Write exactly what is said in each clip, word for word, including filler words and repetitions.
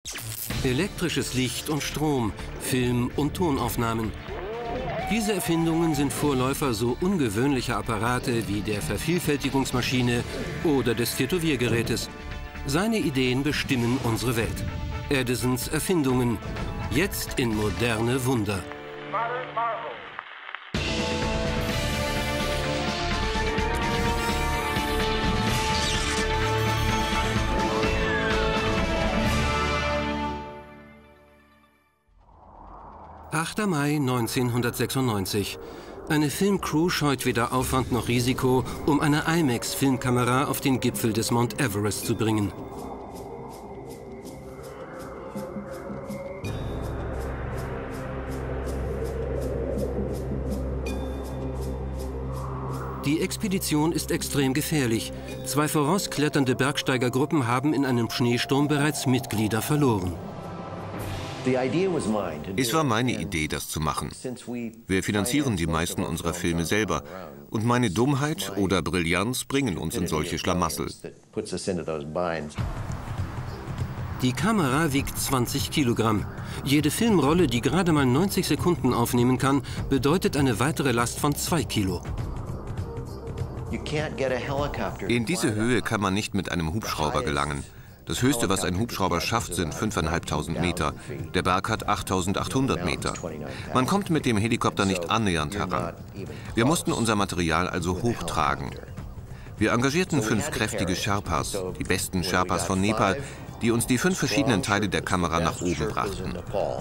Elektrisches Licht und Strom, Film- und Tonaufnahmen. Diese Erfindungen sind Vorläufer so ungewöhnlicher Apparate wie der Vervielfältigungsmaschine oder des Tätowiergerätes. Seine Ideen bestimmen unsere Welt. Edisons Erfindungen, jetzt in moderne Wunder. Modern Marvel. achter Mai neunzehnhundertsechsundneunzig. Eine Filmcrew scheut weder Aufwand noch Risiko, um eine IMAX-Filmkamera auf den Gipfel des Mount Everest zu bringen. Die Expedition ist extrem gefährlich. Zwei vorauskletternde Bergsteigergruppen haben in einem Schneesturm bereits Mitglieder verloren. Es war meine Idee, das zu machen. Wir finanzieren die meisten unserer Filme selber. Und meine Dummheit oder Brillanz bringen uns in solche Schlamassel. Die Kamera wiegt zwanzig Kilogramm. Jede Filmrolle, die gerade mal neunzig Sekunden aufnehmen kann, bedeutet eine weitere Last von zwei Kilo. In diese Höhe kann man nicht mit einem Hubschrauber gelangen. Das Höchste, was ein Hubschrauber schafft, sind fünftausendfünfhundert Meter. Der Berg hat achttausendachthundert Meter. Man kommt mit dem Helikopter nicht annähernd heran. Wir mussten unser Material also hochtragen. Wir engagierten fünf kräftige Sherpas, die besten Sherpas von Nepal, die uns die fünf verschiedenen Teile der Kamera nach oben brachten.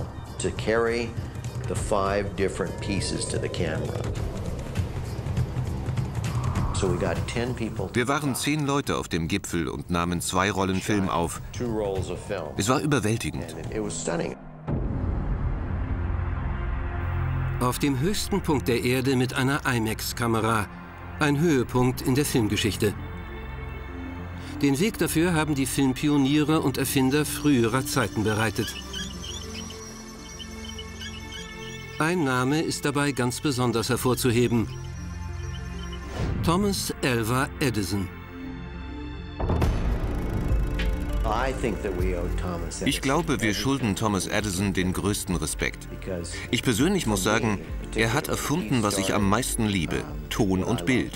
Wir waren zehn Leute auf dem Gipfel und nahmen zwei Rollen Film auf. Es war überwältigend. Auf dem höchsten Punkt der Erde mit einer IMAX-Kamera. Ein Höhepunkt in der Filmgeschichte. Den Weg dafür haben die Filmpioniere und Erfinder früherer Zeiten bereitet. Ein Name ist dabei ganz besonders hervorzuheben: Thomas Alva Edison. Ich glaube, wir schulden Thomas Edison den größten Respekt. Ich persönlich muss sagen, er hat erfunden, was ich am meisten liebe: Ton und Bild.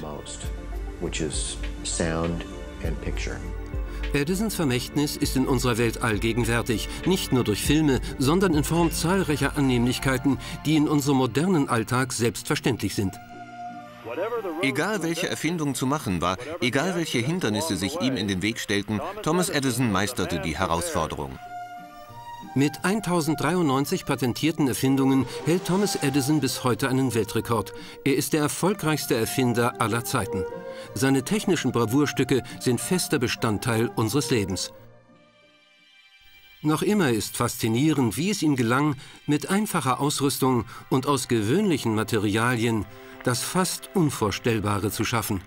Edisons Vermächtnis ist in unserer Welt allgegenwärtig, nicht nur durch Filme, sondern in Form zahlreicher Annehmlichkeiten, die in unserem modernen Alltag selbstverständlich sind. Egal welche Erfindung zu machen war, egal welche Hindernisse sich ihm in den Weg stellten, Thomas Edison meisterte die Herausforderung. Mit tausenddreiundneunzig patentierten Erfindungen hält Thomas Edison bis heute einen Weltrekord. Er ist der erfolgreichste Erfinder aller Zeiten. Seine technischen Bravourstücke sind fester Bestandteil unseres Lebens. Noch immer ist faszinierend, wie es ihm gelang, mit einfacher Ausrüstung und aus gewöhnlichen Materialien das fast Unvorstellbare zu schaffen.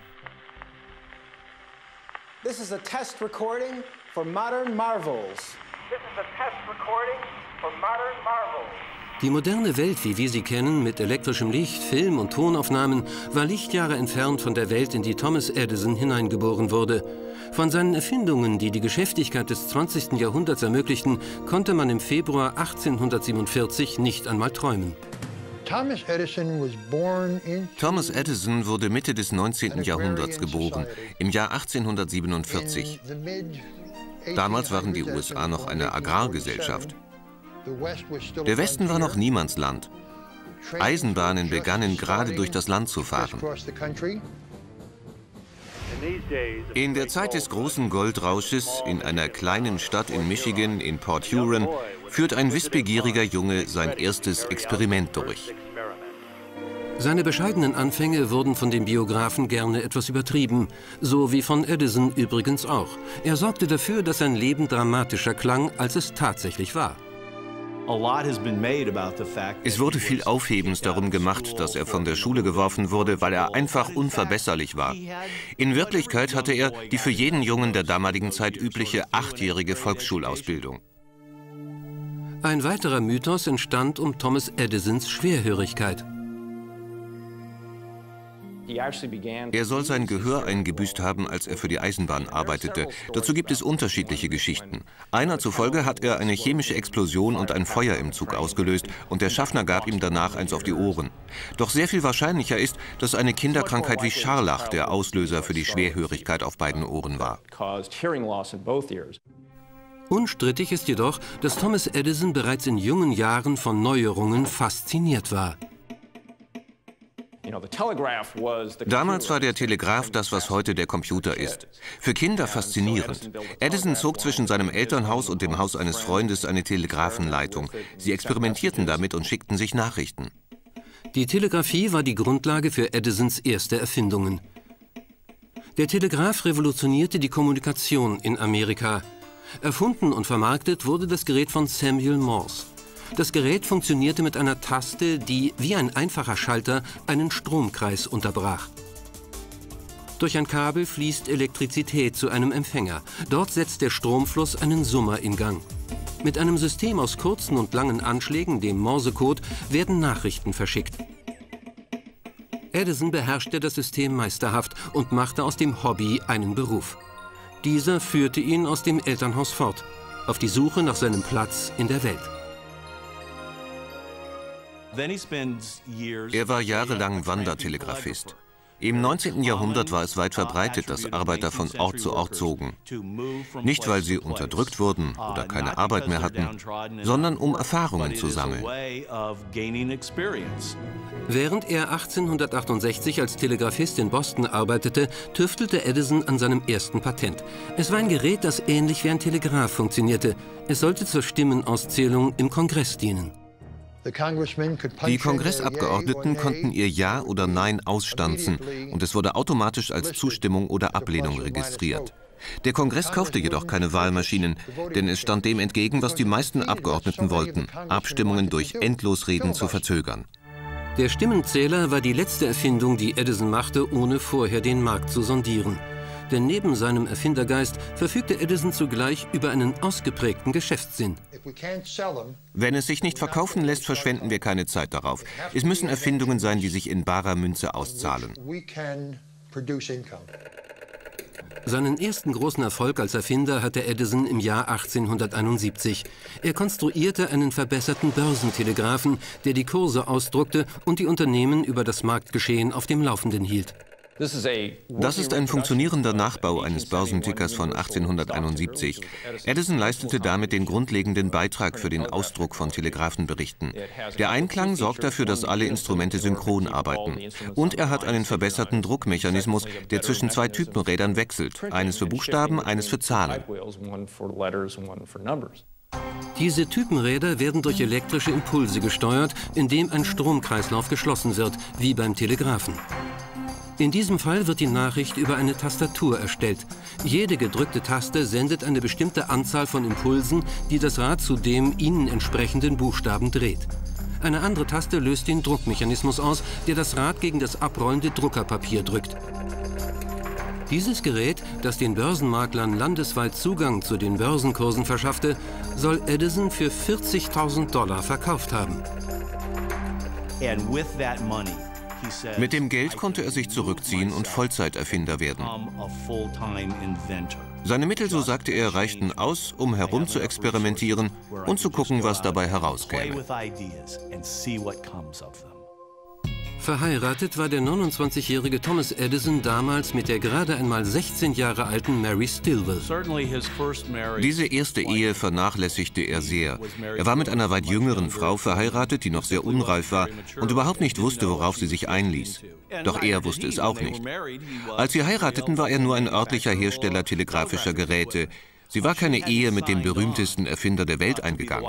This is a test recording for Modern Marvels. This is a test recording for Modern Marvel. Die moderne Welt, wie wir sie kennen, mit elektrischem Licht, Film- und Tonaufnahmen, war Lichtjahre entfernt von der Welt, in die Thomas Edison hineingeboren wurde. Von seinen Erfindungen, die die Geschäftigkeit des zwanzigsten Jahrhunderts ermöglichten, konnte man im Februar achtzehnhundertsiebenundvierzig nicht einmal träumen. Thomas Edison was born in Thomas Edison wurde Mitte des neunzehnten Jahrhunderts geboren, im Jahr achtzehnhundertsiebenundvierzig. Damals waren die U S A noch eine Agrargesellschaft. Der Westen war noch Niemandsland. Eisenbahnen begannen gerade durch das Land zu fahren. In der Zeit des großen Goldrausches in einer kleinen Stadt in Michigan, in Port Huron, führt ein wissbegieriger Junge sein erstes Experiment durch. Seine bescheidenen Anfänge wurden von den Biografen gerne etwas übertrieben, so wie von Edison übrigens auch. Er sorgte dafür, dass sein Leben dramatischer klang, als es tatsächlich war. Es wurde viel Aufhebens darum gemacht, dass er von der Schule geworfen wurde, weil er einfach unverbesserlich war. In Wirklichkeit hatte er die für jeden Jungen der damaligen Zeit übliche achtjährige Volksschulausbildung. Ein weiterer Mythos entstand um Thomas Edisons Schwerhörigkeit. Er soll sein Gehör eingebüßt haben, als er für die Eisenbahn arbeitete. Dazu gibt es unterschiedliche Geschichten. Einer zufolge hat er eine chemische Explosion und ein Feuer im Zug ausgelöst und der Schaffner gab ihm danach eins auf die Ohren. Doch sehr viel wahrscheinlicher ist, dass eine Kinderkrankheit wie Scharlach der Auslöser für die Schwerhörigkeit auf beiden Ohren war. Unstrittig ist jedoch, dass Thomas Edison bereits in jungen Jahren von Neuerungen fasziniert war. Damals war der Telegraph das, was heute der Computer ist. Für Kinder faszinierend. Edison zog zwischen seinem Elternhaus und dem Haus eines Freundes eine Telegrafenleitung. Sie experimentierten damit und schickten sich Nachrichten. Die Telegrafie war die Grundlage für Edisons erste Erfindungen. Der Telegraph revolutionierte die Kommunikation in Amerika. Erfunden und vermarktet wurde das Gerät von Samuel Morse. Das Gerät funktionierte mit einer Taste, die wie ein einfacher Schalter einen Stromkreis unterbrach. Durch ein Kabel fließt Elektrizität zu einem Empfänger. Dort setzt der Stromfluss einen Summer in Gang. Mit einem System aus kurzen und langen Anschlägen, dem Morsecode, werden Nachrichten verschickt. Edison beherrschte das System meisterhaft und machte aus dem Hobby einen Beruf. Dieser führte ihn aus dem Elternhaus fort, auf die Suche nach seinem Platz in der Welt. Er war jahrelang Wandertelegraphist. Im neunzehnten Jahrhundert war es weit verbreitet, dass Arbeiter von Ort zu Ort zogen. Nicht, weil sie unterdrückt wurden oder keine Arbeit mehr hatten, sondern um Erfahrungen zu sammeln. Während er achtzehnhundertachtundsechzig als Telegraphist in Boston arbeitete, tüftelte Edison an seinem ersten Patent. Es war ein Gerät, das ähnlich wie ein Telegraph funktionierte. Es sollte zur Stimmenauszählung im Kongress dienen. Die Kongressabgeordneten konnten ihr Ja oder Nein ausstanzen und es wurde automatisch als Zustimmung oder Ablehnung registriert. Der Kongress kaufte jedoch keine Wahlmaschinen, denn es stand dem entgegen, was die meisten Abgeordneten wollten, Abstimmungen durch Endlosreden zu verzögern. Der Stimmenzähler war die letzte Erfindung, die Edison machte, ohne vorher den Markt zu sondieren. Denn neben seinem Erfindergeist verfügte Edison zugleich über einen ausgeprägten Geschäftssinn. Wenn es sich nicht verkaufen lässt, verschwenden wir keine Zeit darauf. Es müssen Erfindungen sein, die sich in barer Münze auszahlen. Seinen ersten großen Erfolg als Erfinder hatte Edison im Jahr achtzehnhunderteinundsiebzig. Er konstruierte einen verbesserten Börsentelegraphen, der die Kurse ausdruckte und die Unternehmen über das Marktgeschehen auf dem Laufenden hielt. Das ist ein funktionierender Nachbau eines Börsentickers von achtzehnhunderteinundsiebzig. Edison leistete damit den grundlegenden Beitrag für den Ausdruck von Telegrafenberichten. Der Einklang sorgt dafür, dass alle Instrumente synchron arbeiten. Und er hat einen verbesserten Druckmechanismus, der zwischen zwei Typenrädern wechselt. Eines für Buchstaben, eines für Zahlen. Diese Typenräder werden durch elektrische Impulse gesteuert, indem ein Stromkreislauf geschlossen wird, wie beim Telegraphen. In diesem Fall wird die Nachricht über eine Tastatur erstellt. Jede gedrückte Taste sendet eine bestimmte Anzahl von Impulsen, die das Rad zu dem ihnen entsprechenden Buchstaben dreht. Eine andere Taste löst den Druckmechanismus aus, der das Rad gegen das abrollende Druckerpapier drückt. Dieses Gerät, das den Börsenmaklern landesweit Zugang zu den Börsenkursen verschaffte, soll Edison für vierzigtausend Dollar verkauft haben. Mit dem Geld konnte er sich zurückziehen und Vollzeiterfinder werden. Seine Mittel, so sagte er, reichten aus, um herum zu experimentieren und zu gucken, was dabei herauskäme. Verheiratet war der neunundzwanzigjährige Thomas Edison damals mit der gerade einmal sechzehn Jahre alten Mary Stilwell. Diese erste Ehe vernachlässigte er sehr. Er war mit einer weit jüngeren Frau verheiratet, die noch sehr unreif war und überhaupt nicht wusste, worauf sie sich einließ. Doch er wusste es auch nicht. Als sie heirateten, war er nur ein örtlicher Hersteller telegrafischer Geräte. Sie war keine Ehe mit dem berühmtesten Erfinder der Welt eingegangen.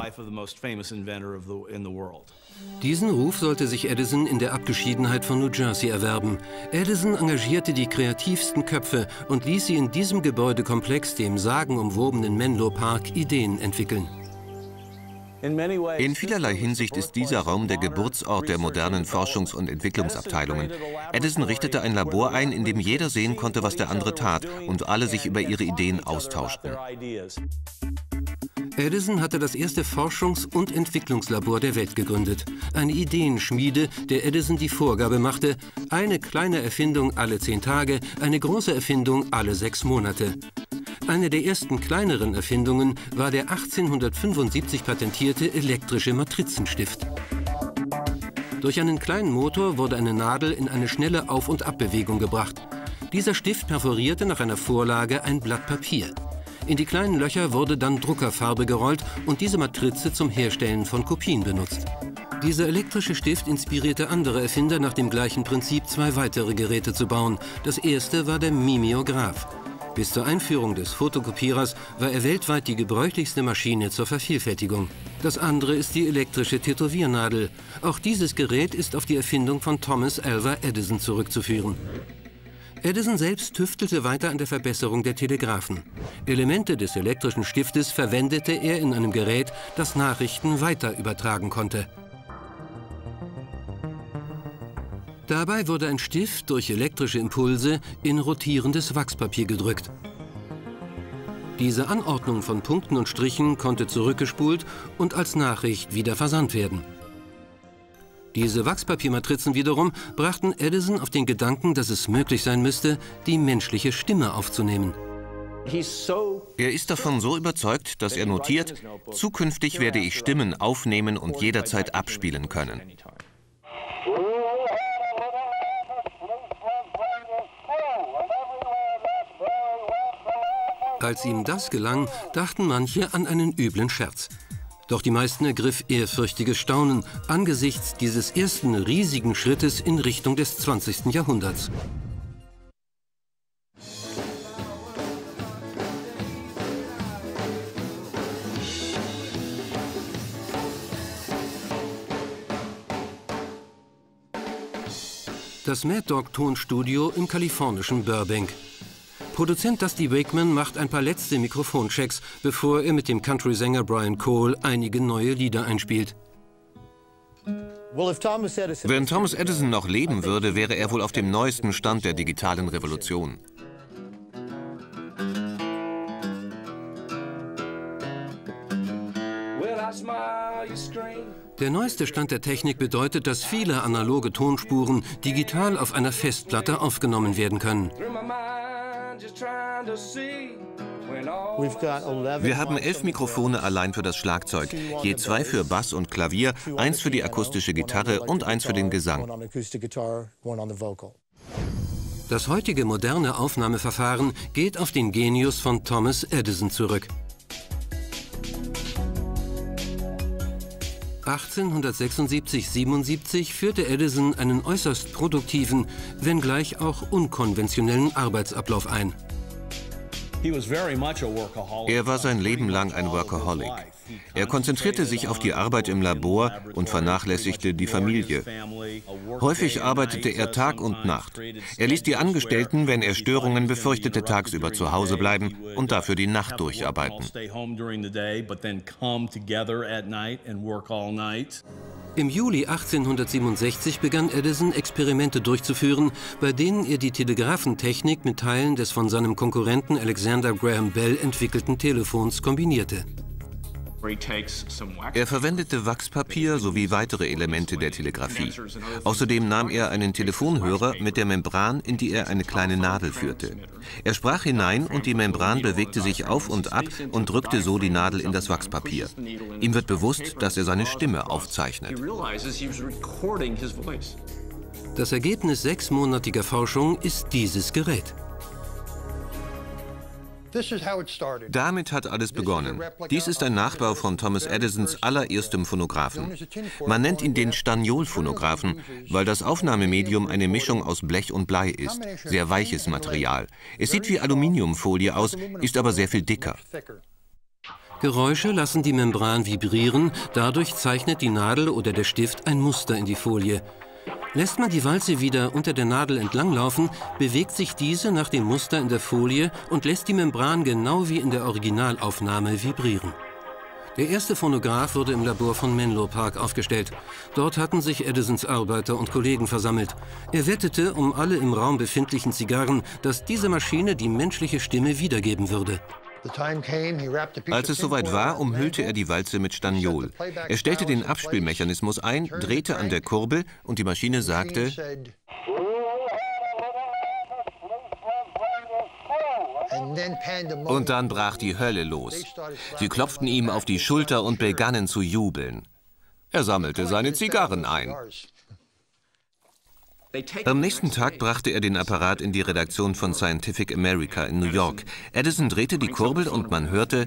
Diesen Ruf sollte sich Edison in der Abgeschiedenheit von New Jersey erwerben. Edison engagierte die kreativsten Köpfe und ließ sie in diesem Gebäudekomplex, dem sagenumwobenen Menlo Park, Ideen entwickeln. In vielerlei Hinsicht ist dieser Raum der Geburtsort der modernen Forschungs- und Entwicklungsabteilungen. Edison richtete ein Labor ein, in dem jeder sehen konnte, was der andere tat und alle sich über ihre Ideen austauschten. Edison hatte das erste Forschungs- und Entwicklungslabor der Welt gegründet. Eine Ideenschmiede, der Edison die Vorgabe machte, eine kleine Erfindung alle zehn Tage, eine große Erfindung alle sechs Monate. Eine der ersten kleineren Erfindungen war der achtzehnhundertfünfundsiebzig patentierte elektrische Matrizenstift. Durch einen kleinen Motor wurde eine Nadel in eine schnelle Auf- und Abbewegung gebracht. Dieser Stift perforierte nach einer Vorlage ein Blatt Papier. In die kleinen Löcher wurde dann Druckerfarbe gerollt und diese Matrize zum Herstellen von Kopien benutzt. Dieser elektrische Stift inspirierte andere Erfinder, nach dem gleichen Prinzip zwei weitere Geräte zu bauen. Das erste war der Mimeograph. Bis zur Einführung des Fotokopierers war er weltweit die gebräuchlichste Maschine zur Vervielfältigung. Das andere ist die elektrische Tätowiernadel. Auch dieses Gerät ist auf die Erfindung von Thomas Alva Edison zurückzuführen. Edison selbst tüftelte weiter an der Verbesserung der Telegraphen. Elemente des elektrischen Stiftes verwendete er in einem Gerät, das Nachrichten weiter übertragen konnte. Dabei wurde ein Stift durch elektrische Impulse in rotierendes Wachspapier gedrückt. Diese Anordnung von Punkten und Strichen konnte zurückgespult und als Nachricht wieder versandt werden. Diese Wachspapiermatrizen wiederum brachten Edison auf den Gedanken, dass es möglich sein müsste, die menschliche Stimme aufzunehmen. Er ist davon so überzeugt, dass er notiert, zukünftig werde ich Stimmen aufnehmen und jederzeit abspielen können. Als ihm das gelang, dachten manche an einen üblen Scherz. Doch die meisten ergriff ehrfürchtiges Staunen angesichts dieses ersten riesigen Schrittes in Richtung des zwanzigsten Jahrhunderts. Das Mad Dog Tonstudio im kalifornischen Burbank. Produzent Dusty Wakeman macht ein paar letzte Mikrofonchecks, bevor er mit dem Country-Sänger Brian Cole einige neue Lieder einspielt. Wenn Thomas Edison noch leben würde, wäre er wohl auf dem neuesten Stand der digitalen Revolution. Der neueste Stand der Technik bedeutet, dass viele analoge Tonspuren digital auf einer Festplatte aufgenommen werden können. Wir haben elf Mikrofone allein für das Schlagzeug, je zwei für Bass und Klavier, eins für die akustische Gitarre und eins für den Gesang. Das heutige moderne Aufnahmeverfahren geht auf den Genius von Thomas Edison zurück. achtzehnhundertsechsundsiebzig siebenundsiebzig führte Edison einen äußerst produktiven, wenngleich auch unkonventionellen Arbeitsablauf ein. Er war sein Leben lang ein Workaholic. Er konzentrierte sich auf die Arbeit im Labor und vernachlässigte die Familie. Häufig arbeitete er Tag und Nacht. Er ließ die Angestellten, wenn er Störungen befürchtete, tagsüber zu Hause bleiben und dafür die Nacht durcharbeiten. Im Juli achtzehnhundertsiebenundsechzig begann Edison, Experimente durchzuführen, bei denen er die Telegraphentechnik mit Teilen des von seinem Konkurrenten Alexander Graham Bell entwickelten Telefons kombinierte. Er verwendete Wachspapier sowie weitere Elemente der Telegrafie. Außerdem nahm er einen Telefonhörer mit der Membran, in die er eine kleine Nadel führte. Er sprach hinein und die Membran bewegte sich auf und ab und drückte so die Nadel in das Wachspapier. Ihm wird bewusst, dass er seine Stimme aufzeichnet. Das Ergebnis sechsmonatiger Forschung ist dieses Gerät. Damit hat alles begonnen. Dies ist ein Nachbau von Thomas Edisons allererstem Phonographen. Man nennt ihn den Staniol-Phonographen, weil das Aufnahmemedium eine Mischung aus Blech und Blei ist. Sehr weiches Material. Es sieht wie Aluminiumfolie aus, ist aber sehr viel dicker. Geräusche lassen die Membran vibrieren, dadurch zeichnet die Nadel oder der Stift ein Muster in die Folie. Lässt man die Walze wieder unter der Nadel entlanglaufen, bewegt sich diese nach dem Muster in der Folie und lässt die Membran genau wie in der Originalaufnahme vibrieren. Der erste Phonograph wurde im Labor von Menlo Park aufgestellt. Dort hatten sich Edisons Arbeiter und Kollegen versammelt. Er wettete um alle im Raum befindlichen Zigarren, dass diese Maschine die menschliche Stimme wiedergeben würde. Als es soweit war, umhüllte er die Walze mit Staniol. Er stellte den Abspielmechanismus ein, drehte an der Kurbel und die Maschine sagte: Und dann brach die Hölle los. Sie klopften ihm auf die Schulter und begannen zu jubeln. Er sammelte seine Zigarren ein. Am nächsten Tag brachte er den Apparat in die Redaktion von Scientific America in New York. Edison drehte die Kurbel und man hörte: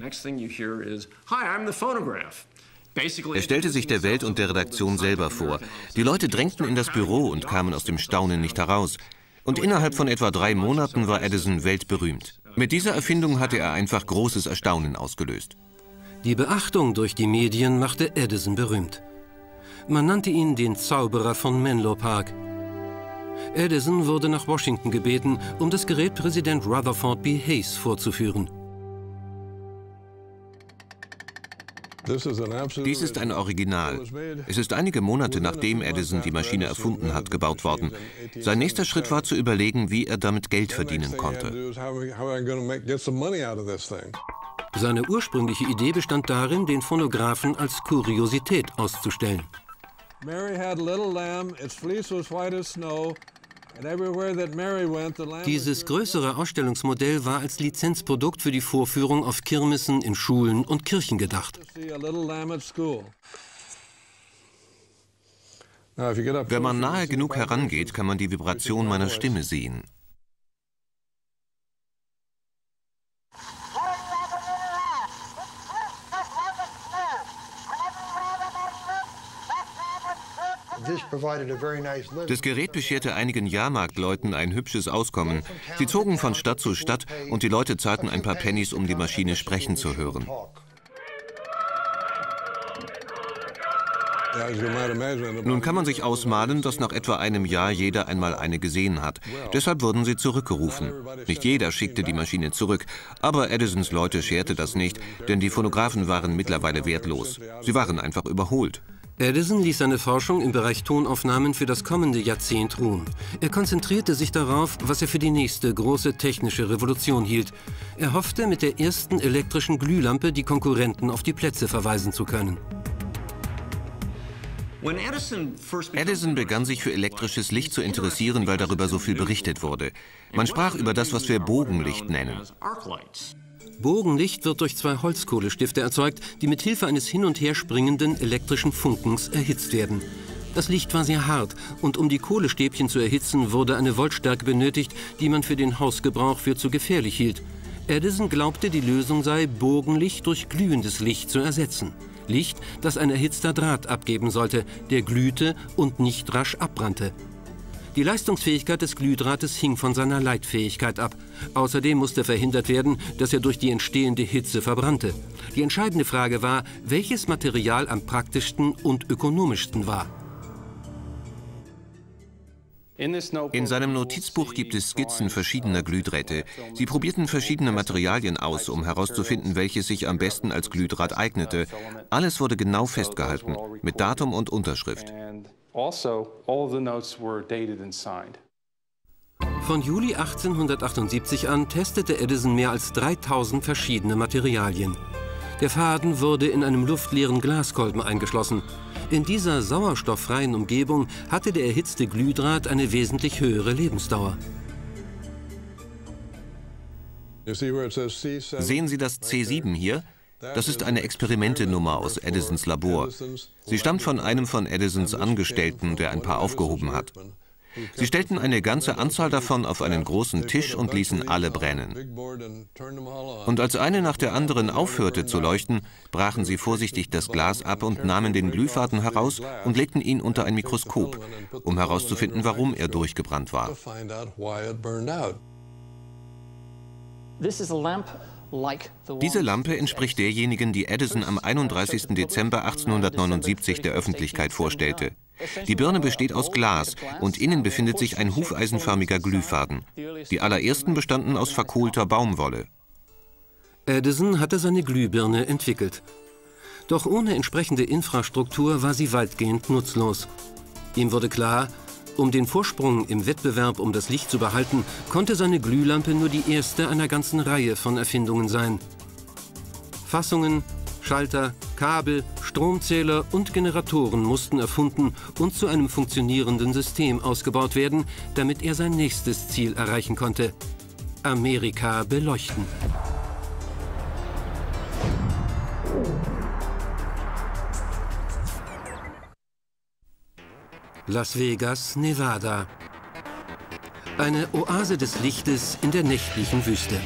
Er stellte sich der Welt und der Redaktion selber vor. Die Leute drängten in das Büro und kamen aus dem Staunen nicht heraus. Und innerhalb von etwa drei Monaten war Edison weltberühmt. Mit dieser Erfindung hatte er einfach großes Erstaunen ausgelöst. Die Beachtung durch die Medien machte Edison berühmt. Man nannte ihn den Zauberer von Menlo Park. Edison wurde nach Washington gebeten, um das Gerät Präsident Rutherford B. Hayes vorzuführen. Dies ist ein Original. Es ist einige Monate nachdem Edison die Maschine erfunden hat, gebaut worden. Sein nächster Schritt war zu überlegen, wie er damit Geld verdienen konnte. Seine ursprüngliche Idee bestand darin, den Phonographen als Kuriosität auszustellen. Dieses größere Ausstellungsmodell war als Lizenzprodukt für die Vorführung auf Kirmessen, in Schulen und Kirchen gedacht. Wenn man nahe genug herangeht, kann man die Vibration meiner Stimme sehen. Das Gerät bescherte einigen Jahrmarktleuten ein hübsches Auskommen. Sie zogen von Stadt zu Stadt und die Leute zahlten ein paar Pennies, um die Maschine sprechen zu hören. Nun kann man sich ausmalen, dass nach etwa einem Jahr jeder einmal eine gesehen hat. Deshalb wurden sie zurückgerufen. Nicht jeder schickte die Maschine zurück, aber Edisons Leute scherte das nicht, denn die Phonographen waren mittlerweile wertlos. Sie waren einfach überholt. Edison ließ seine Forschung im Bereich Tonaufnahmen für das kommende Jahrzehnt ruhen. Er konzentrierte sich darauf, was er für die nächste große technische Revolution hielt. Er hoffte, mit der ersten elektrischen Glühlampe die Konkurrenten auf die Plätze verweisen zu können. Edison begann sich für elektrisches Licht zu interessieren, weil darüber so viel berichtet wurde. Man sprach über das, was wir Bogenlicht nennen. Bogenlicht wird durch zwei Holzkohlestifte erzeugt, die mit Hilfe eines hin- und her springenden elektrischen Funkens erhitzt werden. Das Licht war sehr hart und um die Kohlestäbchen zu erhitzen, wurde eine Voltstärke benötigt, die man für den Hausgebrauch für zu gefährlich hielt. Edison glaubte, die Lösung sei, Bogenlicht durch glühendes Licht zu ersetzen. Licht, das ein erhitzter Draht abgeben sollte, der glühte und nicht rasch abbrannte. Die Leistungsfähigkeit des Glühdrahtes hing von seiner Leitfähigkeit ab. Außerdem musste verhindert werden, dass er durch die entstehende Hitze verbrannte. Die entscheidende Frage war, welches Material am praktischsten und ökonomischsten war. In seinem Notizbuch gibt es Skizzen verschiedener Glühdrähte. Sie probierten verschiedene Materialien aus, um herauszufinden, welches sich am besten als Glühdraht eignete. Alles wurde genau festgehalten, mit Datum und Unterschrift. Von Juli achtzehnhundertachtundsiebzig an testete Edison mehr als dreitausend verschiedene Materialien. Der Faden wurde in einem luftleeren Glaskolben eingeschlossen. In dieser sauerstofffreien Umgebung hatte der erhitzte Glühdraht eine wesentlich höhere Lebensdauer. Sehen Sie das C sieben hier? Das ist eine Experimentenummer aus Edisons Labor. Sie stammt von einem von Edisons Angestellten, der ein paar aufgehoben hat. Sie stellten eine ganze Anzahl davon auf einen großen Tisch und ließen alle brennen. Und als eine nach der anderen aufhörte zu leuchten, brachen sie vorsichtig das Glas ab und nahmen den Glühfaden heraus und legten ihn unter ein Mikroskop, um herauszufinden, warum er durchgebrannt war. Diese Lampe entspricht derjenigen, die Edison am einunddreißigsten Dezember achtzehnhundertneunundsiebzig der Öffentlichkeit vorstellte. Die Birne besteht aus Glas und innen befindet sich ein hufeisenförmiger Glühfaden. Die allerersten bestanden aus verkohlter Baumwolle. Edison hatte seine Glühbirne entwickelt. Doch ohne entsprechende Infrastruktur war sie weitgehend nutzlos. Ihm wurde klar, um den Vorsprung im Wettbewerb um das Licht zu behalten, konnte seine Glühlampe nur die erste einer ganzen Reihe von Erfindungen sein. Fassungen, Schalter, Kabel, Stromzähler und Generatoren mussten erfunden und zu einem funktionierenden System ausgebaut werden, damit er sein nächstes Ziel erreichen konnte: Amerika beleuchten. Las Vegas, Nevada. Eine Oase des Lichtes in der nächtlichen Wüste.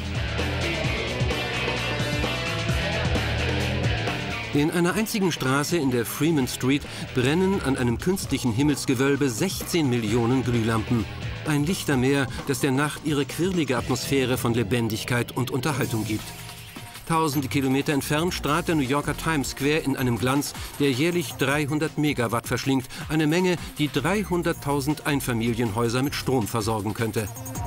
In einer einzigen Straße in der Freeman Street brennen an einem künstlichen Himmelsgewölbe sechzehn Millionen Glühlampen. Ein Lichtermeer, das der Nacht ihre quirlige Atmosphäre von Lebendigkeit und Unterhaltung gibt. Tausende Kilometer entfernt strahlt der New Yorker Times Square in einem Glanz, der jährlich dreihundert Megawatt verschlingt. Eine Menge, die dreihunderttausend Einfamilienhäuser mit Strom versorgen könnte.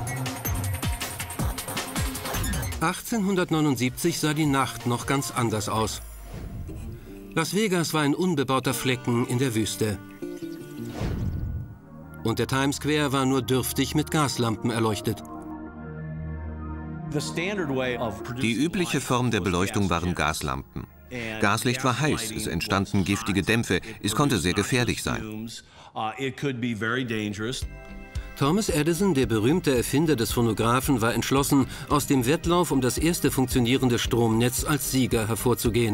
achtzehnhundertneunundsiebzig sah die Nacht noch ganz anders aus. Las Vegas war ein unbebauter Flecken in der Wüste. Und der Times Square war nur dürftig mit Gaslampen erleuchtet. Die übliche Form der Beleuchtung waren Gaslampen. Gaslicht war heiß, es entstanden giftige Dämpfe, es konnte sehr gefährlich sein. Thomas Edison, der berühmte Erfinder des Phonographen, war entschlossen, aus dem Wettlauf um das erste funktionierende Stromnetz als Sieger hervorzugehen.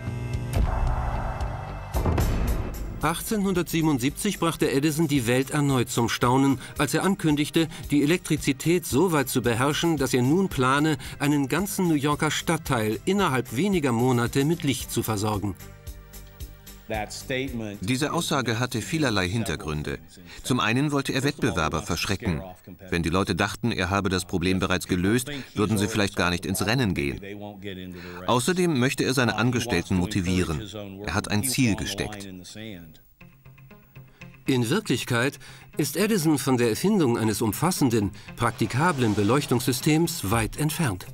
achtzehnhundertsiebenundsiebzig brachte Edison die Welt erneut zum Staunen, als er ankündigte, die Elektrizität so weit zu beherrschen, dass er nun plane, einen ganzen New Yorker Stadtteil innerhalb weniger Monate mit Licht zu versorgen. Diese Aussage hatte vielerlei Hintergründe. Zum einen wollte er Wettbewerber verschrecken. Wenn die Leute dachten, er habe das Problem bereits gelöst, würden sie vielleicht gar nicht ins Rennen gehen. Außerdem möchte er seine Angestellten motivieren. Er hat ein Ziel gesteckt. In Wirklichkeit ist Edison von der Erfindung eines umfassenden, praktikablen Beleuchtungssystems weit entfernt.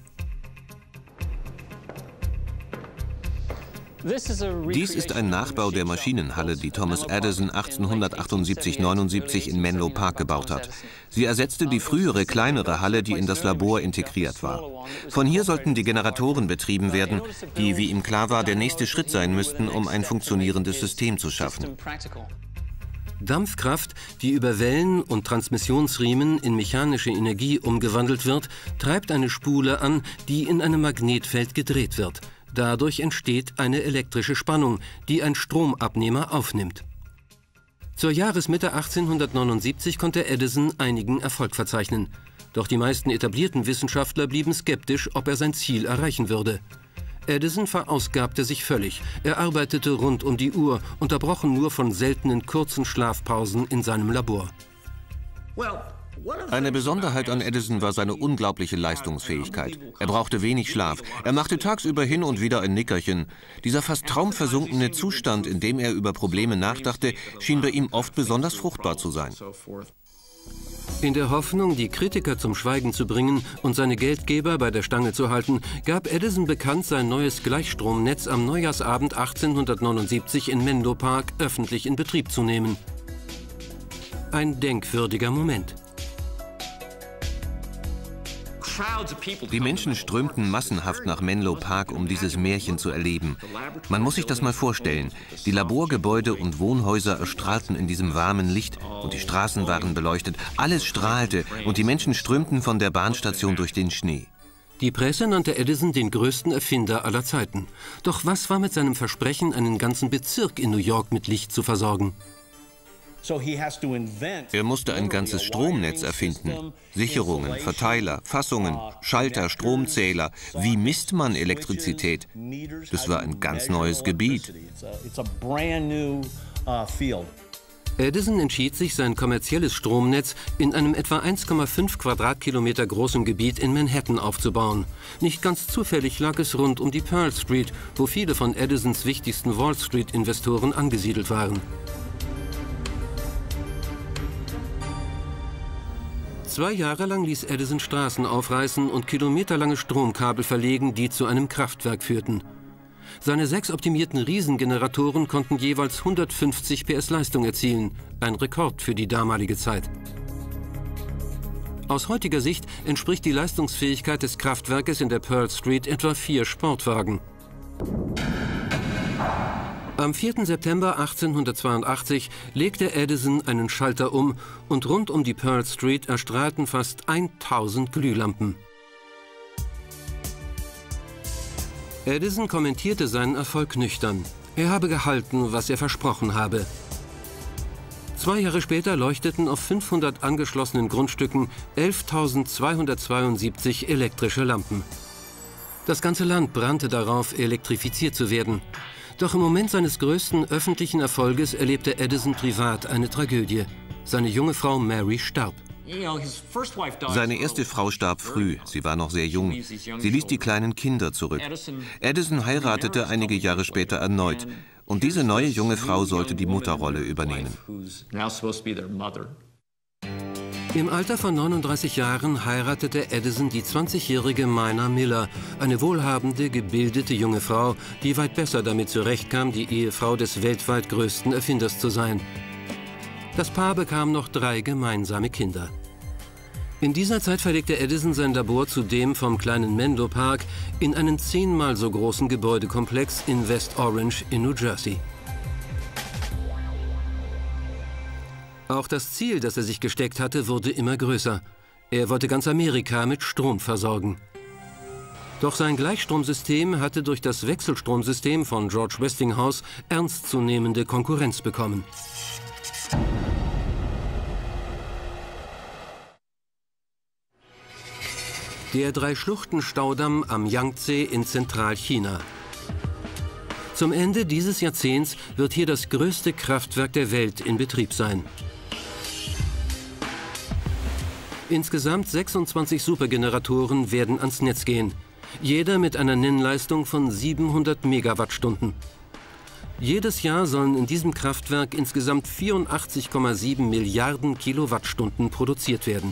Dies ist ein Nachbau der Maschinenhalle, die Thomas Edison achtzehnhundertachtundsiebzig neunundsiebzig in Menlo Park gebaut hat. Sie ersetzte die frühere, kleinere Halle, die in das Labor integriert war. Von hier sollten die Generatoren betrieben werden, die, wie ihm klar war, der nächste Schritt sein müssten, um ein funktionierendes System zu schaffen. Dampfkraft, die über Wellen und Transmissionsriemen in mechanische Energie umgewandelt wird, treibt eine Spule an, die in einem Magnetfeld gedreht wird. Dadurch entsteht eine elektrische Spannung, die ein Stromabnehmer aufnimmt. Zur Jahresmitte achtzehnhundertneunundsiebzig konnte Edison einigen Erfolg verzeichnen. Doch die meisten etablierten Wissenschaftler blieben skeptisch, ob er sein Ziel erreichen würde. Edison verausgabte sich völlig. Er arbeitete rund um die Uhr, unterbrochen nur von seltenen kurzen Schlafpausen in seinem Labor. Eine Besonderheit an Edison war seine unglaubliche Leistungsfähigkeit. Er brauchte wenig Schlaf. Er machte tagsüber hin und wieder ein Nickerchen. Dieser fast traumversunkene Zustand, in dem er über Probleme nachdachte, schien bei ihm oft besonders fruchtbar zu sein. In der Hoffnung, die Kritiker zum Schweigen zu bringen und seine Geldgeber bei der Stange zu halten, gab Edison bekannt, sein neues Gleichstromnetz am Neujahrsabend achtzehnhundertneunundsiebzig in Menlo Park öffentlich in Betrieb zu nehmen. Ein denkwürdiger Moment. Die Menschen strömten massenhaft nach Menlo Park, um dieses Märchen zu erleben. Man muss sich das mal vorstellen. Die Laborgebäude und Wohnhäuser erstrahlten in diesem warmen Licht und die Straßen waren beleuchtet. Alles strahlte und die Menschen strömten von der Bahnstation durch den Schnee. Die Presse nannte Edison den größten Erfinder aller Zeiten. Doch was war mit seinem Versprechen, einen ganzen Bezirk in New York mit Licht zu versorgen? Er musste ein ganzes Stromnetz erfinden. Sicherungen, Verteiler, Fassungen, Schalter, Stromzähler. Wie misst man Elektrizität? Das war ein ganz neues Gebiet. Edison entschied sich, sein kommerzielles Stromnetz in einem etwa eins Komma fünf Quadratkilometer großen Gebiet in Manhattan aufzubauen. Nicht ganz zufällig lag es rund um die Pearl Street, wo viele von Edisons wichtigsten Wall Street-Investoren angesiedelt waren. Zwei Jahre lang ließ Edison Straßen aufreißen und kilometerlange Stromkabel verlegen, die zu einem Kraftwerk führten. Seine sechs optimierten Riesengeneratoren konnten jeweils hundertfünfzig P S Leistung erzielen, ein Rekord für die damalige Zeit. Aus heutiger Sicht entspricht die Leistungsfähigkeit des Kraftwerkes in der Pearl Street etwa vier Sportwagen. Am vierten September achtzehnhundertzweiundachtzig legte Edison einen Schalter um und rund um die Pearl Street erstrahlten fast tausend Glühlampen. Edison kommentierte seinen Erfolg nüchtern. Er habe gehalten, was er versprochen habe. Zwei Jahre später leuchteten auf fünfhundert angeschlossenen Grundstücken elftausendzweihundertzweiundsiebzig elektrische Lampen. Das ganze Land brannte darauf, elektrifiziert zu werden. Doch im Moment seines größten öffentlichen Erfolges erlebte Edison privat eine Tragödie. Seine junge Frau Mary starb. Seine erste Frau starb früh, sie war noch sehr jung. Sie ließ die kleinen Kinder zurück. Edison heiratete einige Jahre später erneut. Und diese neue junge Frau sollte die Mutterrolle übernehmen. Im Alter von neununddreißig Jahren heiratete Edison die zwanzigjährige Mina Miller, eine wohlhabende, gebildete junge Frau, die weit besser damit zurechtkam, die Ehefrau des weltweit größten Erfinders zu sein. Das Paar bekam noch drei gemeinsame Kinder. In dieser Zeit verlegte Edison sein Labor zudem vom kleinen Menlo Park in einen zehnmal so großen Gebäudekomplex in West Orange in New Jersey. Auch das Ziel, das er sich gesteckt hatte, wurde immer größer. Er wollte ganz Amerika mit Strom versorgen. Doch sein Gleichstromsystem hatte durch das Wechselstromsystem von George Westinghouse ernstzunehmende Konkurrenz bekommen. Der Drei-Schluchten-Staudamm am Yangtze in Zentralchina. Zum Ende dieses Jahrzehnts wird hier das größte Kraftwerk der Welt in Betrieb sein. Insgesamt sechsundzwanzig Supergeneratoren werden ans Netz gehen. Jeder mit einer Nennleistung von siebenhundert Megawattstunden. Jedes Jahr sollen in diesem Kraftwerk insgesamt vierundachtzig Komma sieben Milliarden Kilowattstunden produziert werden.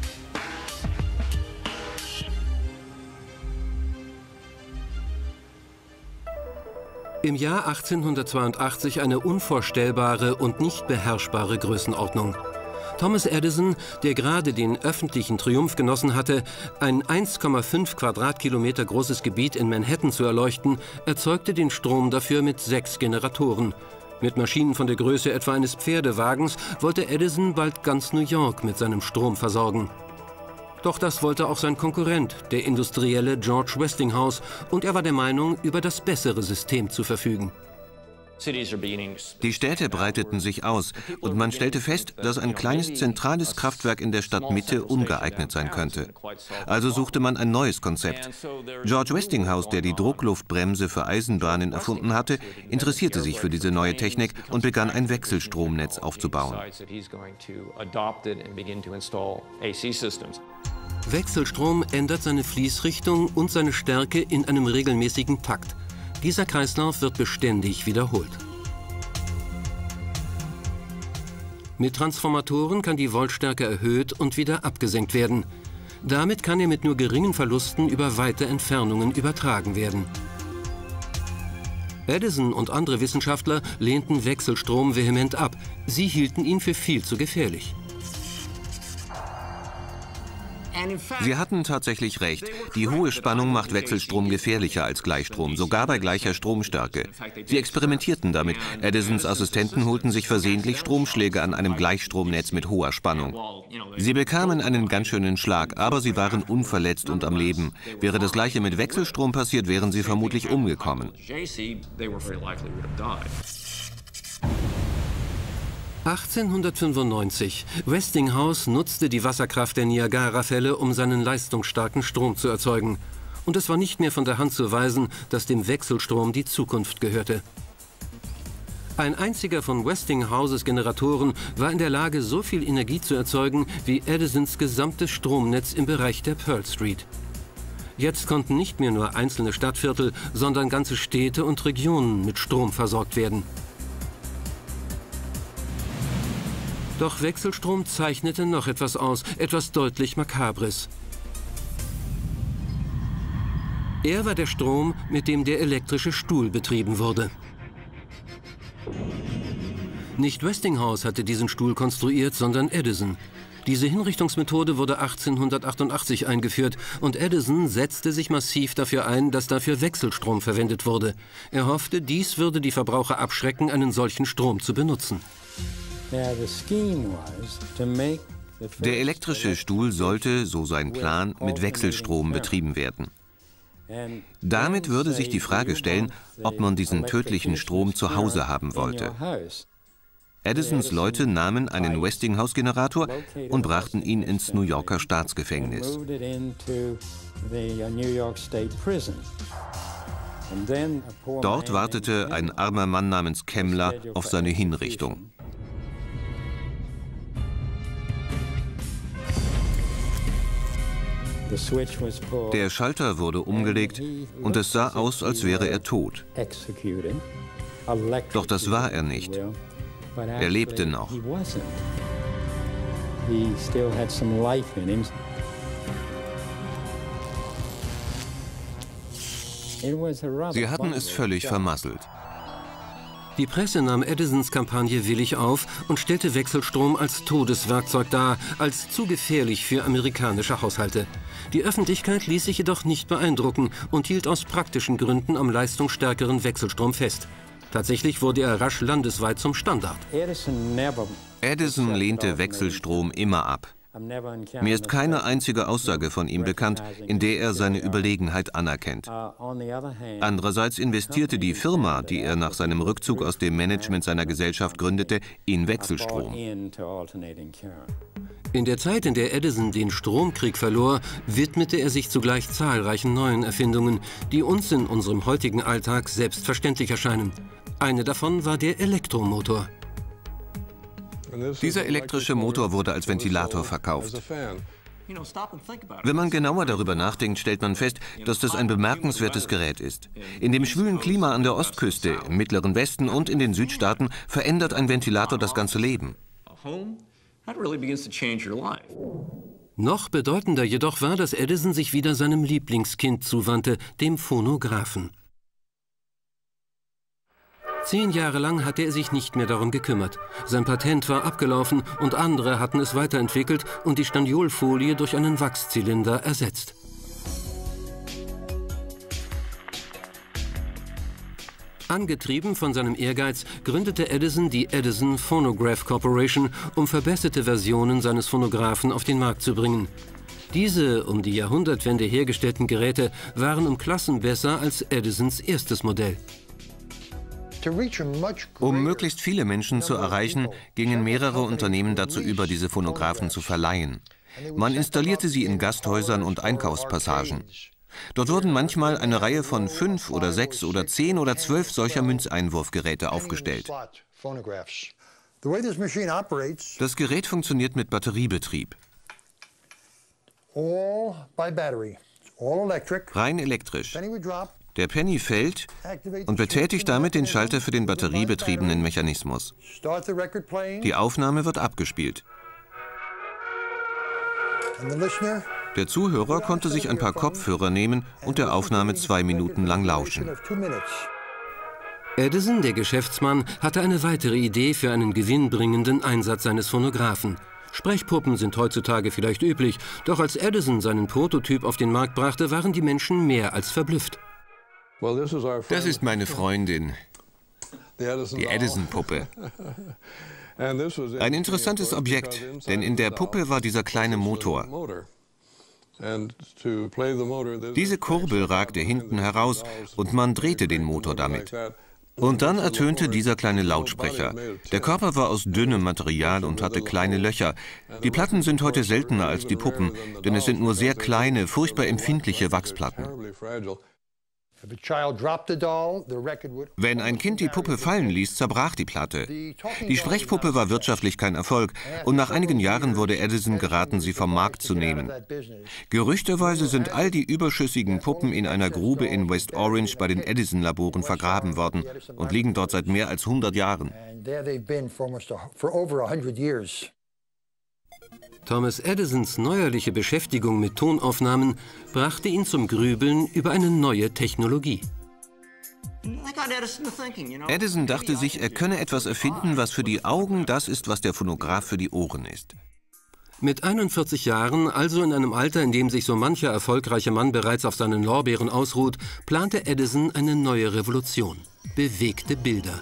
Im Jahr achtzehnhundertzweiundachtzig eine unvorstellbare und nicht beherrschbare Größenordnung. Thomas Edison, der gerade den öffentlichen Triumph genossen hatte, ein eins Komma fünf Quadratkilometer großes Gebiet in Manhattan zu erleuchten, erzeugte den Strom dafür mit sechs Generatoren. Mit Maschinen von der Größe etwa eines Pferdewagens wollte Edison bald ganz New York mit seinem Strom versorgen. Doch das wollte auch sein Konkurrent, der Industrielle George Westinghouse, und er war der Meinung, über das bessere System zu verfügen. Die Städte breiteten sich aus und man stellte fest, dass ein kleines zentrales Kraftwerk in der Stadtmitte ungeeignet sein könnte. Also suchte man ein neues Konzept. George Westinghouse, der die Druckluftbremse für Eisenbahnen erfunden hatte, interessierte sich für diese neue Technik und begann ein Wechselstromnetz aufzubauen. Wechselstrom ändert seine Fließrichtung und seine Stärke in einem regelmäßigen Takt. Dieser Kreislauf wird beständig wiederholt. Mit Transformatoren kann die Voltstärke erhöht und wieder abgesenkt werden. Damit kann er mit nur geringen Verlusten über weite Entfernungen übertragen werden. Edison und andere Wissenschaftler lehnten Wechselstrom vehement ab. Sie hielten ihn für viel zu gefährlich. Sie hatten tatsächlich recht. Die hohe Spannung macht Wechselstrom gefährlicher als Gleichstrom, sogar bei gleicher Stromstärke. Sie experimentierten damit. Edisons Assistenten holten sich versehentlich Stromschläge an einem Gleichstromnetz mit hoher Spannung. Sie bekamen einen ganz schönen Schlag, aber sie waren unverletzt und am Leben. Wäre das Gleiche mit Wechselstrom passiert, wären sie vermutlich umgekommen. achtzehnhundertfünfundneunzig. Westinghouse nutzte die Wasserkraft der Niagarafälle, um seinen leistungsstarken Strom zu erzeugen. Und es war nicht mehr von der Hand zu weisen, dass dem Wechselstrom die Zukunft gehörte. Ein einziger von Westinghouses Generatoren war in der Lage, so viel Energie zu erzeugen wie Edisons gesamtes Stromnetz im Bereich der Pearl Street. Jetzt konnten nicht mehr nur einzelne Stadtviertel, sondern ganze Städte und Regionen mit Strom versorgt werden. Doch Wechselstrom zeichnete noch etwas aus, etwas deutlich Makabres. Er war der Strom, mit dem der elektrische Stuhl betrieben wurde. Nicht Westinghouse hatte diesen Stuhl konstruiert, sondern Edison. Diese Hinrichtungsmethode wurde achtzehnhundertachtundachtzig eingeführt und Edison setzte sich massiv dafür ein, dass dafür Wechselstrom verwendet wurde. Er hoffte, dies würde die Verbraucher abschrecken, einen solchen Strom zu benutzen. Der elektrische Stuhl sollte, so sein Plan, mit Wechselstrom betrieben werden. Damit würde sich die Frage stellen, ob man diesen tödlichen Strom zu Hause haben wollte. Edisons Leute nahmen einen Westinghouse-Generator und brachten ihn ins New Yorker Staatsgefängnis. Dort wartete ein armer Mann namens Kemmler auf seine Hinrichtung. Der Schalter wurde umgelegt und es sah aus, als wäre er tot. Doch das war er nicht. Er lebte noch. Sie hatten es völlig vermasselt. Die Presse nahm Edisons Kampagne willig auf und stellte Wechselstrom als Todeswerkzeug dar, als zu gefährlich für amerikanische Haushalte. Die Öffentlichkeit ließ sich jedoch nicht beeindrucken und hielt aus praktischen Gründen am leistungsstärkeren Wechselstrom fest. Tatsächlich wurde er rasch landesweit zum Standard. Edison lehnte Wechselstrom immer ab. Mir ist keine einzige Aussage von ihm bekannt, in der er seine Überlegenheit anerkennt. Andererseits investierte die Firma, die er nach seinem Rückzug aus dem Management seiner Gesellschaft gründete, in Wechselstrom. In der Zeit, in der Edison den Stromkrieg verlor, widmete er sich zugleich zahlreichen neuen Erfindungen, die uns in unserem heutigen Alltag selbstverständlich erscheinen. Eine davon war der Elektromotor. Dieser elektrische Motor wurde als Ventilator verkauft. Wenn man genauer darüber nachdenkt, stellt man fest, dass das ein bemerkenswertes Gerät ist. In dem schwülen Klima an der Ostküste, im Mittleren Westen und in den Südstaaten verändert ein Ventilator das ganze Leben. Noch bedeutender jedoch war, dass Edison sich wieder seinem Lieblingskind zuwandte, dem Phonographen. Zehn Jahre lang hatte er sich nicht mehr darum gekümmert. Sein Patent war abgelaufen und andere hatten es weiterentwickelt und die Staniolfolie durch einen Wachszylinder ersetzt. Angetrieben von seinem Ehrgeiz gründete Edison die Edison Phonograph Corporation, um verbesserte Versionen seines Phonographen auf den Markt zu bringen. Diese um die Jahrhundertwende hergestellten Geräte waren um Klassen besser als Edisons erstes Modell. Um möglichst viele Menschen zu erreichen, gingen mehrere Unternehmen dazu über, diese Phonographen zu verleihen. Man installierte sie in Gasthäusern und Einkaufspassagen. Dort wurden manchmal eine Reihe von fünf oder sechs oder zehn oder zwölf solcher Münzeinwurfgeräte aufgestellt. Das Gerät funktioniert mit Batteriebetrieb. Rein elektrisch. Der Penny fällt und betätigt damit den Schalter für den batteriebetriebenen Mechanismus. Die Aufnahme wird abgespielt. Der Zuhörer konnte sich ein paar Kopfhörer nehmen und der Aufnahme zwei Minuten lang lauschen. Edison, der Geschäftsmann, hatte eine weitere Idee für einen gewinnbringenden Einsatz seines Phonographen. Sprechpuppen sind heutzutage vielleicht üblich, doch als Edison seinen Prototyp auf den Markt brachte, waren die Menschen mehr als verblüfft. Das ist meine Freundin, die Edison-Puppe. Ein interessantes Objekt, denn in der Puppe war dieser kleine Motor. Diese Kurbel ragte hinten heraus und man drehte den Motor damit. Und dann ertönte dieser kleine Lautsprecher. Der Körper war aus dünnem Material und hatte kleine Löcher. Die Platten sind heute seltener als die Puppen, denn es sind nur sehr kleine, furchtbar empfindliche Wachsplatten. Wenn ein Kind die Puppe fallen ließ, zerbrach die Platte. Die Sprechpuppe war wirtschaftlich kein Erfolg und nach einigen Jahren wurde Edison geraten, sie vom Markt zu nehmen. Gerüchteweise sind all die überschüssigen Puppen in einer Grube in West Orange bei den Edison-Laboren vergraben worden und liegen dort seit mehr als hundert Jahren. Thomas Edisons neuerliche Beschäftigung mit Tonaufnahmen brachte ihn zum Grübeln über eine neue Technologie. Edison dachte sich, er könne etwas erfinden, was für die Augen das ist, was der Phonograph für die Ohren ist. Mit einundvierzig Jahren, also in einem Alter, in dem sich so mancher erfolgreiche Mann bereits auf seinen Lorbeeren ausruht, plante Edison eine neue Revolution: bewegte Bilder.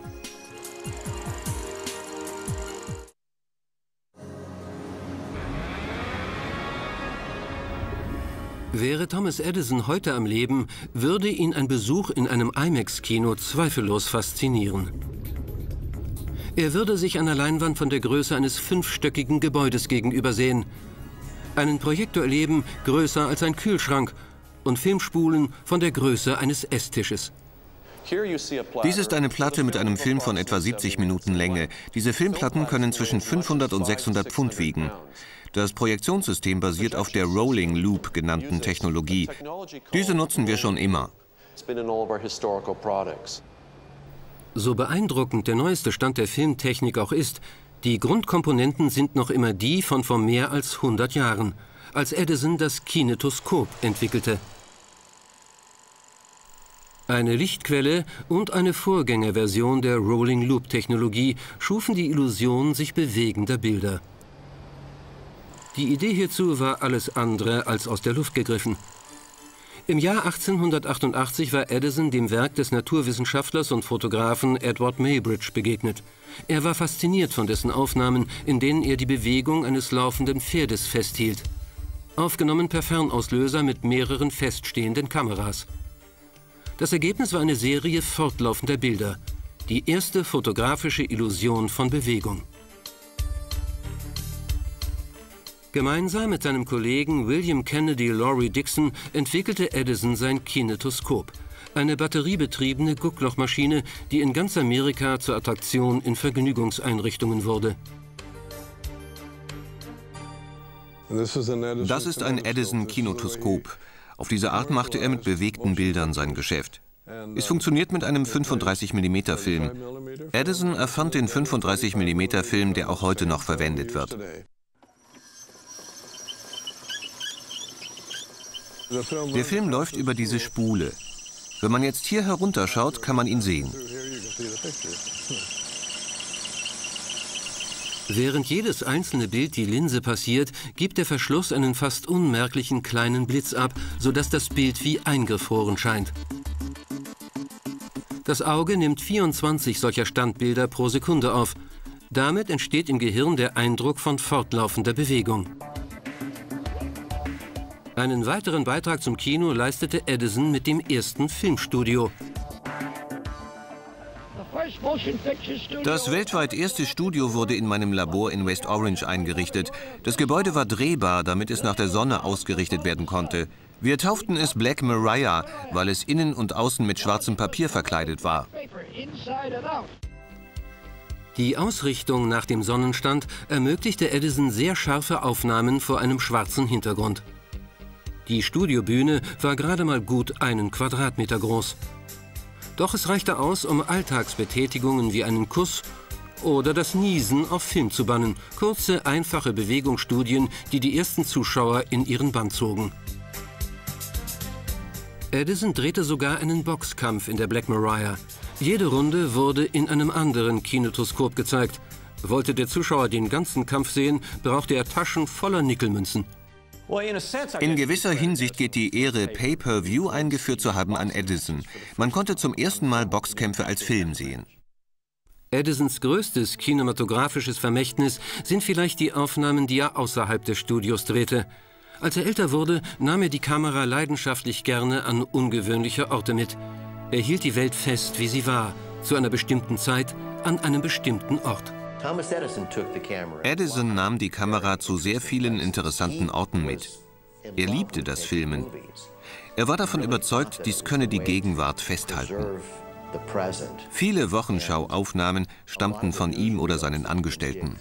Wäre Thomas Edison heute am Leben, würde ihn ein Besuch in einem IMAX-Kino zweifellos faszinieren. Er würde sich einer Leinwand von der Größe eines fünfstöckigen Gebäudes gegenübersehen, einen Projektor erleben, größer als ein Kühlschrank, und Filmspulen von der Größe eines Esstisches. Dies ist eine Platte mit einem Film von etwa siebzig Minuten Länge. Diese Filmplatten können zwischen fünfhundert und sechshundert Pfund wiegen. Das Projektionssystem basiert auf der Rolling Loop genannten Technologie. Diese nutzen wir schon immer. So beeindruckend der neueste Stand der Filmtechnik auch ist, die Grundkomponenten sind noch immer die von vor mehr als hundert Jahren, als Edison das Kinetoskop entwickelte. Eine Lichtquelle und eine Vorgängerversion der Rolling Loop Technologie schufen die Illusion sich bewegender Bilder. Die Idee hierzu war alles andere als aus der Luft gegriffen. Im Jahr achtzehnhundertachtundachtzig war Edison dem Werk des Naturwissenschaftlers und Fotografen Edward Muybridge begegnet. Er war fasziniert von dessen Aufnahmen, in denen er die Bewegung eines laufenden Pferdes festhielt. Aufgenommen per Fernauslöser mit mehreren feststehenden Kameras. Das Ergebnis war eine Serie fortlaufender Bilder. Die erste fotografische Illusion von Bewegung. Gemeinsam mit seinem Kollegen William Kennedy Laurie Dixon entwickelte Edison sein Kinetoskop, eine batteriebetriebene Gucklochmaschine, die in ganz Amerika zur Attraktion in Vergnügungseinrichtungen wurde. Das ist ein Edison-Kinetoskop. Auf diese Art machte er mit bewegten Bildern sein Geschäft. Es funktioniert mit einem fünfunddreißig Millimeter Film. Edison erfand den fünfunddreißig Millimeter Film, der auch heute noch verwendet wird. Der Film läuft über diese Spule. Wenn man jetzt hier herunterschaut, kann man ihn sehen. Während jedes einzelne Bild die Linse passiert, gibt der Verschluss einen fast unmerklichen kleinen Blitz ab, sodass das Bild wie eingefroren scheint. Das Auge nimmt vierundzwanzig solcher Standbilder pro Sekunde auf. Damit entsteht im Gehirn der Eindruck von fortlaufender Bewegung. Einen weiteren Beitrag zum Kino leistete Edison mit dem ersten Filmstudio. Das weltweit erste Studio wurde in meinem Labor in West Orange eingerichtet. Das Gebäude war drehbar, damit es nach der Sonne ausgerichtet werden konnte. Wir tauften es Black Maria, weil es innen und außen mit schwarzem Papier verkleidet war. Die Ausrichtung nach dem Sonnenstand ermöglichte Edison sehr scharfe Aufnahmen vor einem schwarzen Hintergrund. Die Studiobühne war gerade mal gut einen Quadratmeter groß. Doch es reichte aus, um Alltagsbetätigungen wie einen Kuss oder das Niesen auf Film zu bannen. Kurze, einfache Bewegungsstudien, die die ersten Zuschauer in ihren Bann zogen. Edison drehte sogar einen Boxkampf in der Black Maria. Jede Runde wurde in einem anderen Kinetoskop gezeigt. Wollte der Zuschauer den ganzen Kampf sehen, brauchte er Taschen voller Nickelmünzen. In gewisser Hinsicht geht die Ehre, Pay-per-View eingeführt zu haben, an Edison. Man konnte zum ersten Mal Boxkämpfe als Film sehen. Edisons größtes kinematografisches Vermächtnis sind vielleicht die Aufnahmen, die er außerhalb des Studios drehte. Als er älter wurde, nahm er die Kamera leidenschaftlich gerne an ungewöhnliche Orte mit. Er hielt die Welt fest, wie sie war, zu einer bestimmten Zeit, an einem bestimmten Ort. Edison nahm die Kamera zu sehr vielen interessanten Orten mit. Er liebte das Filmen. Er war davon überzeugt, dies könne die Gegenwart festhalten. Viele Wochenschau-Aufnahmen stammten von ihm oder seinen Angestellten.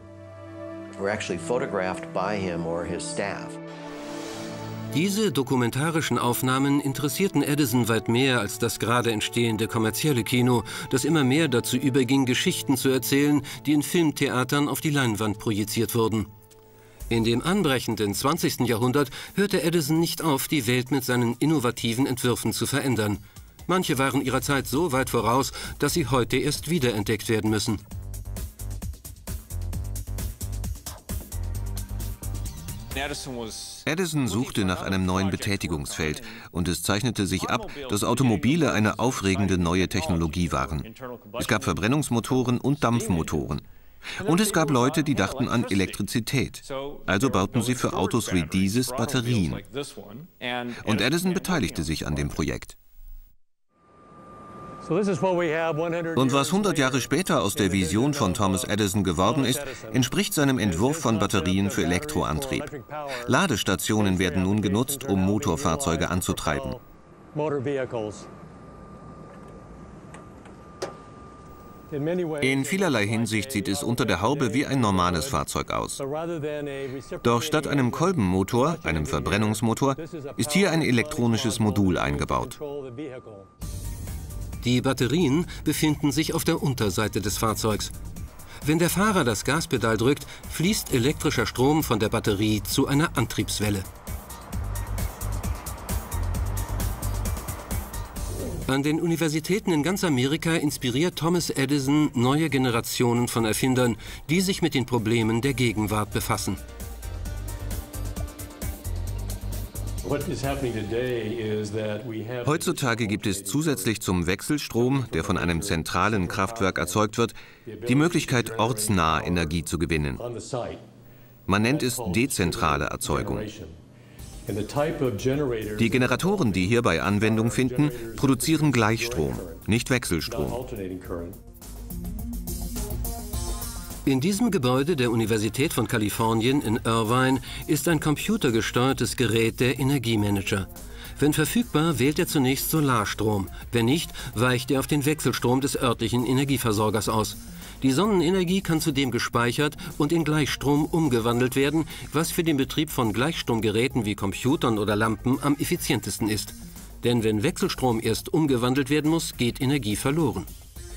Diese dokumentarischen Aufnahmen interessierten Edison weit mehr als das gerade entstehende kommerzielle Kino, das immer mehr dazu überging, Geschichten zu erzählen, die in Filmtheatern auf die Leinwand projiziert wurden. In dem anbrechenden zwanzigsten Jahrhundert hörte Edison nicht auf, die Welt mit seinen innovativen Entwürfen zu verändern. Manche waren ihrer Zeit so weit voraus, dass sie heute erst wiederentdeckt werden müssen. Edison suchte nach einem neuen Betätigungsfeld und es zeichnete sich ab, dass Automobile eine aufregende neue Technologie waren. Es gab Verbrennungsmotoren und Dampfmotoren. Und es gab Leute, die dachten an Elektrizität. Also bauten sie für Autos wie dieses Batterien. Und Edison beteiligte sich an dem Projekt. Und was hundert Jahre später aus der Vision von Thomas Edison geworden ist, entspricht seinem Entwurf von Batterien für Elektroantrieb. Ladestationen werden nun genutzt, um Motorfahrzeuge anzutreiben. In vielerlei Hinsicht sieht es unter der Haube wie ein normales Fahrzeug aus. Doch statt einem Kolbenmotor, einem Verbrennungsmotor, ist hier ein elektronisches Modul eingebaut. Die Batterien befinden sich auf der Unterseite des Fahrzeugs. Wenn der Fahrer das Gaspedal drückt, fließt elektrischer Strom von der Batterie zu einer Antriebswelle. An den Universitäten in ganz Amerika inspiriert Thomas Edison neue Generationen von Erfindern, die sich mit den Problemen der Gegenwart befassen. Heutzutage gibt es zusätzlich zum Wechselstrom, der von einem zentralen Kraftwerk erzeugt wird, die Möglichkeit, ortsnah Energie zu gewinnen. Man nennt es dezentrale Erzeugung. Die Generatoren, die hierbei Anwendung finden, produzieren Gleichstrom, nicht Wechselstrom. In diesem Gebäude der Universität von Kalifornien in Irvine ist ein computergesteuertes Gerät der Energiemanager. Wenn verfügbar, wählt er zunächst Solarstrom. Wenn nicht, weicht er auf den Wechselstrom des örtlichen Energieversorgers aus. Die Sonnenenergie kann zudem gespeichert und in Gleichstrom umgewandelt werden, was für den Betrieb von Gleichstromgeräten wie Computern oder Lampen am effizientesten ist. Denn wenn Wechselstrom erst umgewandelt werden muss, geht Energie verloren.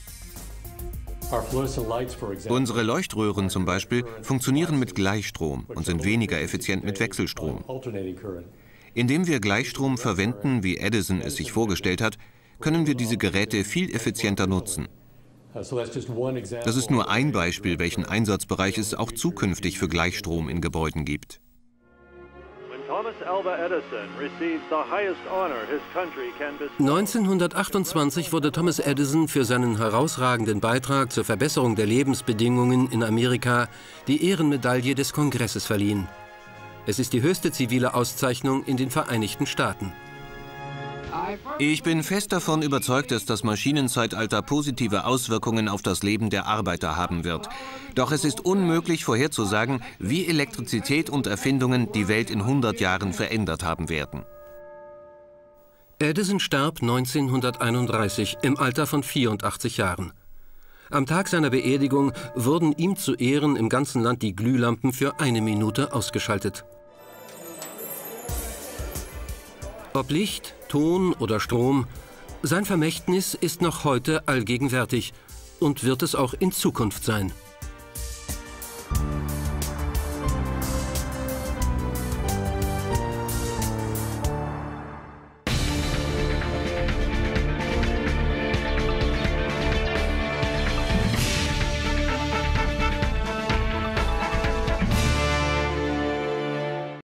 Unsere Leuchtröhren zum Beispiel funktionieren mit Gleichstrom und sind weniger effizient mit Wechselstrom. Indem wir Gleichstrom verwenden, wie Edison es sich vorgestellt hat, können wir diese Geräte viel effizienter nutzen. Das ist nur ein Beispiel, welchen Einsatzbereich es auch zukünftig für Gleichstrom in Gebäuden gibt. neunzehnhundertachtundzwanzig wurde Thomas Edison für seinen herausragenden Beitrag zur Verbesserung der Lebensbedingungen in Amerika die Ehrenmedaille des Kongresses verliehen. Es ist die höchste zivile Auszeichnung in den Vereinigten Staaten. Ich bin fest davon überzeugt, dass das Maschinenzeitalter positive Auswirkungen auf das Leben der Arbeiter haben wird. Doch es ist unmöglich vorherzusagen, wie Elektrizität und Erfindungen die Welt in hundert Jahren verändert haben werden. Edison starb neunzehnhunderteinunddreißig im Alter von vierundachtzig Jahren. Am Tag seiner Beerdigung wurden ihm zu Ehren im ganzen Land die Glühlampen für eine Minute ausgeschaltet. Ob Licht, Ton oder Strom, sein Vermächtnis ist noch heute allgegenwärtig und wird es auch in Zukunft sein.